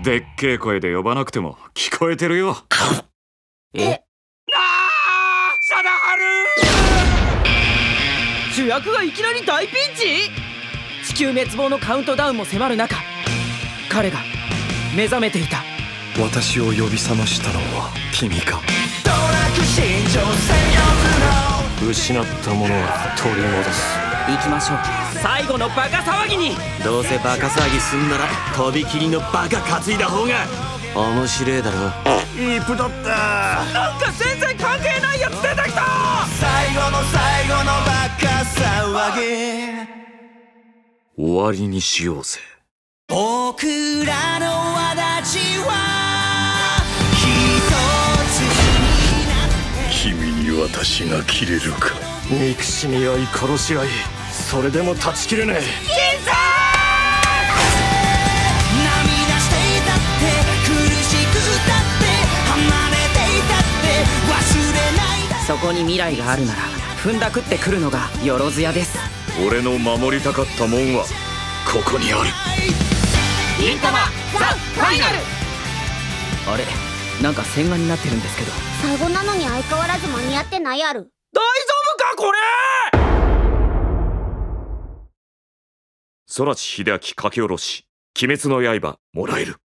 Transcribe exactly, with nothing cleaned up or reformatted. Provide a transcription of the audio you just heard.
でっけえ声で呼ばなくても聞こえてるよ。 えなあ貞治、主役がいきなり大ピンチ。地球滅亡のカウントダウンも迫る中、彼が目覚めていた。 私を呼び覚ましたのは君か。失ったものは取り戻す。 行きましょう、最後のバカ騒ぎに。 どうせバカ騒ぎすんならとびきりのバカ担いだ方が面白えだろ。 いいプだった。 なんか全然関係ないやつ出てきた。 最後の最後のバカ騒ぎ、 終わりにしようぜ。 僕らの轍は一つになって。 君に私が切れるか。憎しみ合い殺し合い、それでも断ち切れねえ。 金さん、涙していたって苦しくたって離れていたって忘れないだ。 そこに未来があるなら踏んだくってくるのがよろずやです。 俺の守りたかったもんはここにある。 銀魂ザ・ファイナル。あれ、なんか線画になってるんですけど。 最後なのに相変わらず間に合ってないやる。 大丈夫かこれ。 空知秀明書き下ろし、鬼滅の刃もらえる。